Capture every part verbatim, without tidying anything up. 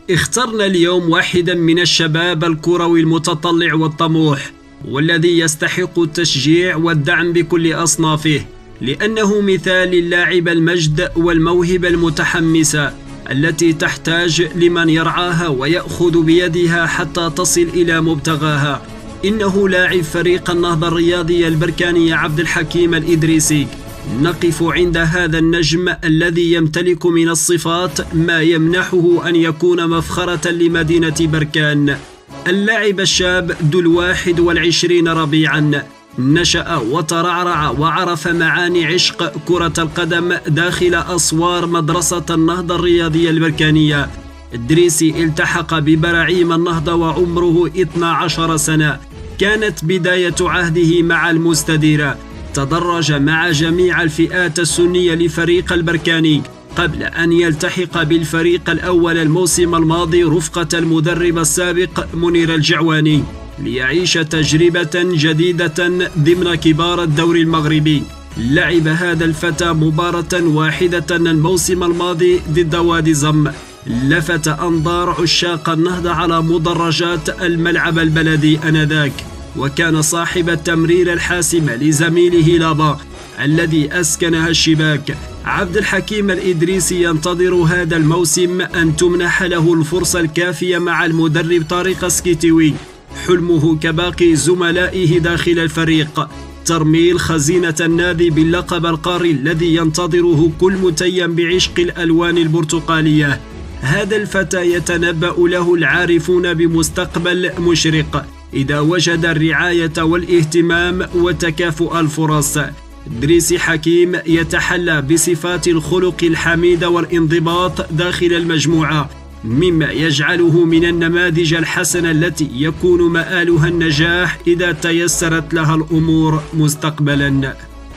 اخترنا اليوم واحدا من الشباب الكروي المتطلع والطموح، والذي يستحق التشجيع والدعم بكل أصنافه، لأنه مثال للاعب المجد والموهبة المتحمسة التي تحتاج لمن يرعاها ويأخذ بيدها حتى تصل إلى مبتغاها. إنه لاعب فريق النهضة الرياضي البركاني عبد الحكيم الإدريسي. نقف عند هذا النجم الذي يمتلك من الصفات ما يمنحه أن يكون مفخرة لمدينة بركان. اللاعب الشاب ذو الواحد والعشرين ربيعا، نشأ وترعرع وعرف معاني عشق كرة القدم داخل أسوار مدرسة النهضة الرياضية البركانية. إدريسي التحق ببراعيم النهضة وعمره اثنتا عشرة سنة. كانت بداية عهده مع المستديرة. تدرج مع جميع الفئات السنية لفريق البركاني قبل أن يلتحق بالفريق الأول الموسم الماضي رفقة المدرب السابق منير الجعواني، ليعيش تجربة جديدة ضمن كبار الدوري المغربي. لعب هذا الفتى مباراة واحدة الموسم الماضي ضد وادي زم، لفت أنظار عشاق النهضة على مدرجات الملعب البلدي آنذاك، وكان صاحب التمرير الحاسم لزميله لابا الذي أسكنها الشباك. عبد الحكيم الإدريسي ينتظر هذا الموسم أن تمنح له الفرصة الكافية مع المدرب طارق سكيتيوي. حلمه كباقي زملائه داخل الفريق ترميل خزينة النادي باللقب القاري الذي ينتظره كل متيم بعشق الألوان البرتقالية. هذا الفتى يتنبأ له العارفون بمستقبل مشرق إذا وجد الرعاية والاهتمام وتكافؤ الفرص. إدريسي حكيم يتحلى بصفات الخلق الحميد والانضباط داخل المجموعة، مما يجعله من النماذج الحسنة التي يكون مآلها النجاح إذا تيسرت لها الأمور مستقبلا.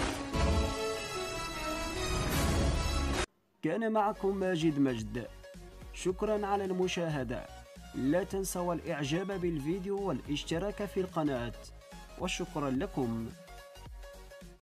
كان معكم ماجد مجد، شكرا على المشاهدة. لا تنسوا الإعجاب بالفيديو والاشتراك في القناة، وشكرا لكم.